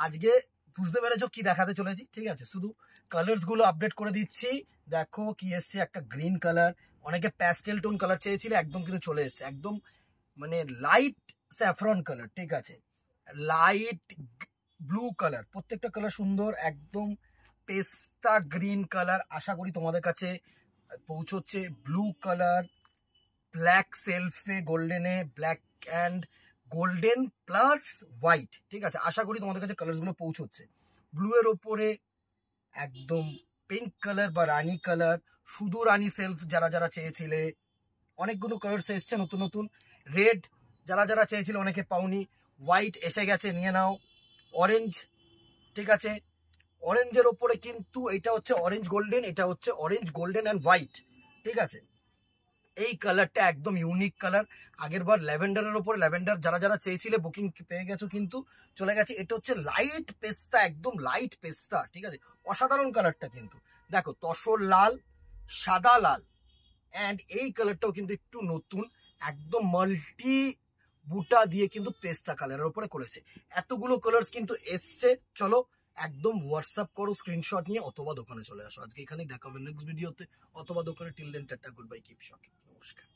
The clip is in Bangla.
আজকে বুঝতে পেরেছো কি দেখাতে চলেছি, ঠিক আছে? শুধু কালার্স গুলো আপডেট করে দিচ্ছি। দেখো কি এসছে, একটা গ্রিন কালার, অনেকে প্যাস্টেল টোন কালার চেয়েছিল, একদম কিন্তু চলে এসছে একদম মানে লাইট স্যাফরন কালার, ঠিক আছে? লাইট ব্লু কালার, প্রত্যেকটা কালার সুন্দর, একদম পেস্তা গ্রিন কালার। আশা করি তোমাদের কাছে পৌঁছচ্ছে। ব্লু কালার, ব্ল্যাক সেলফে গোল্ডেনে, black and golden plus white, ঠিক আছে? আশা করি তোমাদের কাছে কালারগুলো পৌঁছচ্ছে। ব্লু এর ওপরে একদম পিঙ্ক কালার বা রানী কালার, শুধু রানী সেলফ যারা যারা চেয়েছিলে, অনেকগুলো কালার্স এসছে নতুন নতুন। রেড যারা যারা চেয়েছিল অনেকে পাওনি, হোয়াইট এসে গেছে, নিয়ে নাও। অরেঞ্জ, ঠিক আছে? অরেঞ্জের ওপরে কিন্তু এটা হচ্ছে অরেঞ্জ গোল্ডেন, এটা হচ্ছে অরেঞ্জ গোল্ডেন অ্যান্ড হোয়াইট, ঠিক আছে? এই কালারটা একদম ইউনিক কালার। আগের বার ল্যাভেন্ডারের ওপরে, ল্যাভেন্ডার যারা যারা চেয়েছিলে বুকিং পেয়ে গেছো, কিন্তু চলে গেছে। এটা হচ্ছে লাইট পেস্তা, একদম লাইট পেস্তা, ঠিক আছে? অসাধারণ কালারটা কিন্তু। দেখো তসর লাল, সাদা লাল, অ্যান্ড এই কালারটাও কিন্তু একটু নতুন, একদম মাল্টি বুটা দিয়ে কিন্তু পেস্তা কালারের উপরে করেছে। এতগুলো কালার্স কিন্তু এসছে। চলো একদম হোয়াটসঅ্যাপ করো স্ক্রিনশট নিয়ে, অথবা দোকানে চলে আসো। আজকে এখানেই দেখা হবে নেক্সট ভিডিওতে, অথবা দোকানে। Till then tata, good bye, keep shopping, নমস্কার।